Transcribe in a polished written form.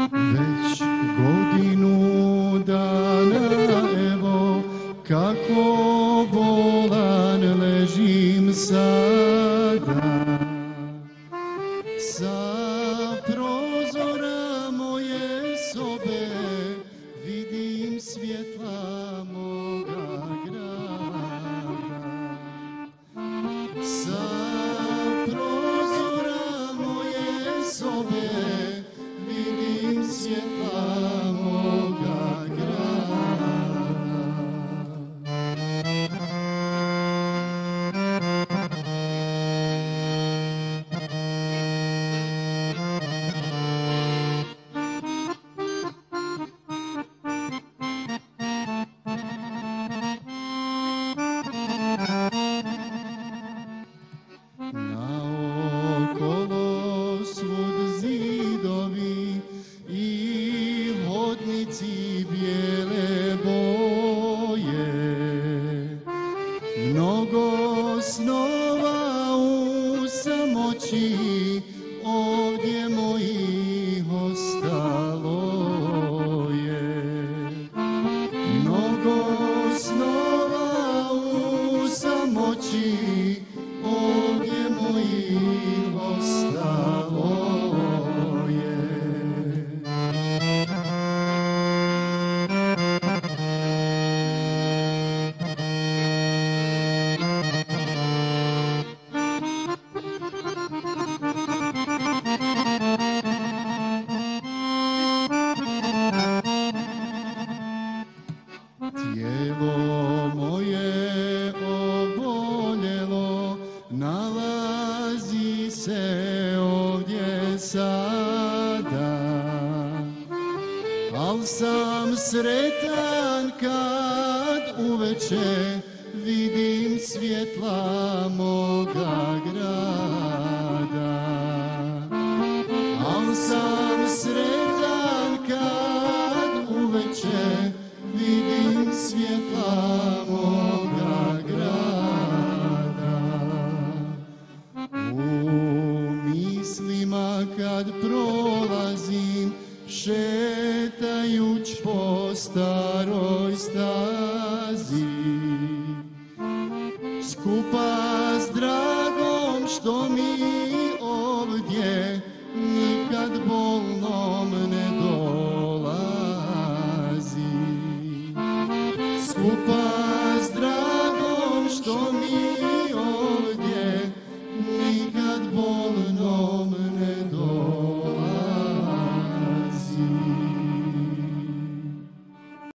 Već godinu dana, evo, kako bolan ležim sada. Sa prozora moje sobe vidim svjetla moga grada. Sa prozora moje sobe vidim svjetla moga grada. Naokolo svud zidovi i hodnici bijele boje. Mnogo snova u samoći ovdje mojih ostalo je. Mnogo snova u samoći ovdje mojih ostalo je. Tijelo moje oboljelo nalazi se ovdje sada, al sam sretan kad uveče vidim svjetla moga grada. Al sam sretan kad uveče vidim svjetla moga grada. U mislima kad prolazim šetajuć po staroj stazi, skupa s dragom što mi ovdje nikad bolnom ne